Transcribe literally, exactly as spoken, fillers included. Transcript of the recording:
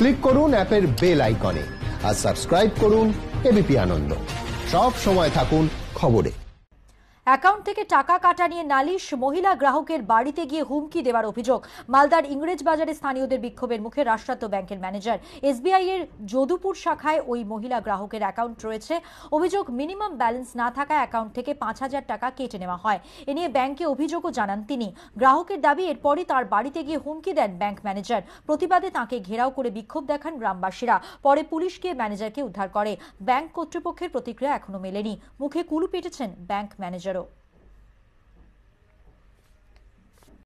Click করুন অ্যাপের bell আইকনে আর সাবস্ক্রাইব করুন এবিপি আনন্দ। সব সময় থাকুন খবরে। অ্যাকাউন্ট থেকে টাকা কাটা নিয়ে নালিশ, মহিলা গ্রাহকের বাড়িতে গিয়ে হুমকি দেওয়ার অভিযোগ। মালদার ইংরেজ বাজারে স্থানীয়দের বিক্ষোভের মুখে রাষ্ট্রায়ত্ত ব্যাংকের ম্যানেজার। এসবিআই এর যদুপুর শাখায় ওই মহিলা গ্রাহকের অ্যাকাউন্ট রয়েছে। অভিযোগ, মিনিমাম ব্যালেন্স না থাকায় অ্যাকাউন্ট থেকে পাঁচ হাজার টাকা কেটে নেওয়া হয়। এ নিয়ে ব্যাংকে অভিযোগও জানান তিনি। গ্রাহকের দাবি, এরপরই তার বাড়িতে গিয়ে হুমকি দেন ব্যাংক ম্যানেজার। প্রতিবাদে তাঁকে ঘেরাও করে বিক্ষোভ দেখান গ্রামবাসীরা। পরে পুলিশ গিয়ে ম্যানেজারকে উদ্ধার করে। ব্যাংক কর্তৃপক্ষের প্রতিক্রিয়া এখনো মেলেনি। মুখে কুলু পেটেছেন ব্যাংক ম্যানেজারও।